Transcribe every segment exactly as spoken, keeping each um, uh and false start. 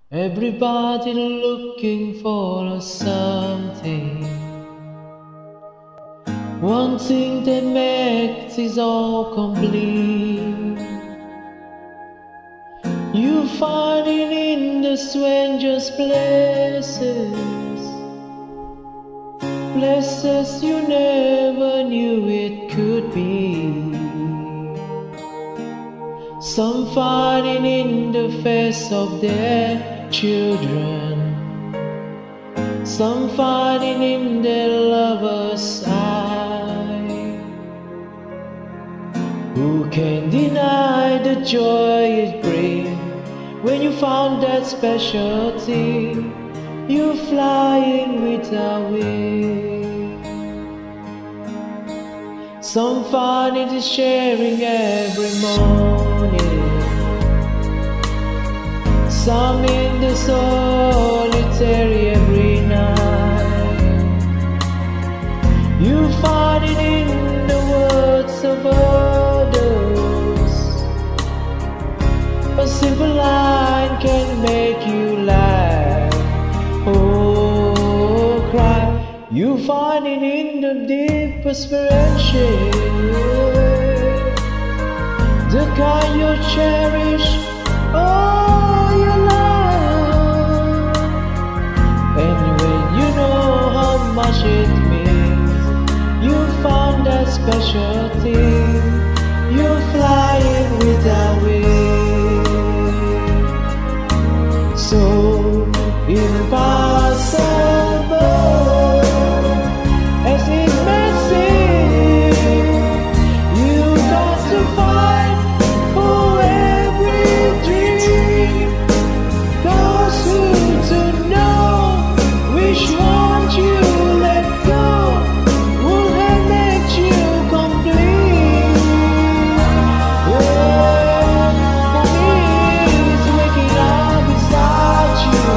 Everybody looking for something, one thing that makes it all complete. You find it in the strangest places, places you never knew it could be. Some find it in the face of their children, some find it in their lover's eye. Who can deny the joy it brings when you found that special thing? You're flying without wings. Some find it is sharing every morning, some in the solitary every night. You find it in the words of others. A simple line can make you laugh or cry. You find it in the deepest friendship, the kind you cherish all your life. And when you know how much it means, you found that special thing. You're flying without wings, so impossible as it may seem. You got to fight for every dream. Those who to know which one you let go would have made you complete. Yeah, for me it's waking up beside you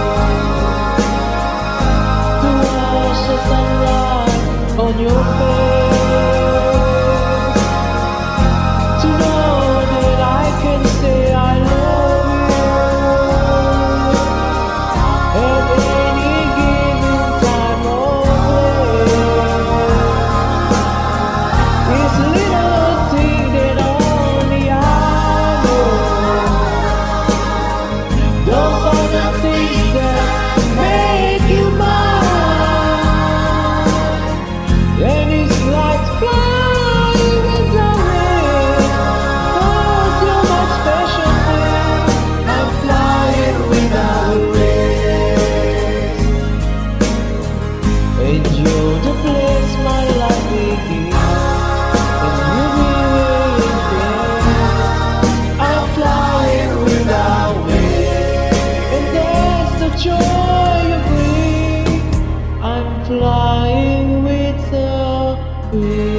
to watch the sunrise on your face, to know that I can say I love you at any given time or place. It's a little thing that only I know. Those are the things that make you mine, and it's like flying without wings. Oh, you're my special thing. I'm flying without wings, and you're the place my life begins, and you'll be waiting. I'm flying without wings, and that's the joy you bring. I'm flying without wings.